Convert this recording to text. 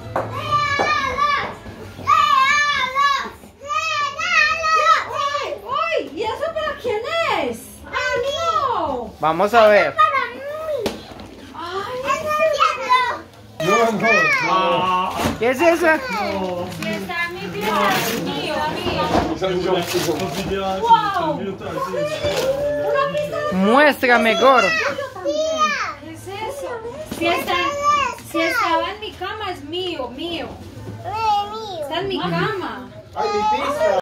¡Ay! ¿Y eso para quién es? ¡Ay, no! Vamos a ver. No. ¿Qué es eso? Si está en mi pieza, es mío, mío. ¡Wow! Una pista de Muéstrame, Goro. ¿qué es eso? Si estaba en mi cama, es mío, mío. Está en mi cama. Ay, mi pizza.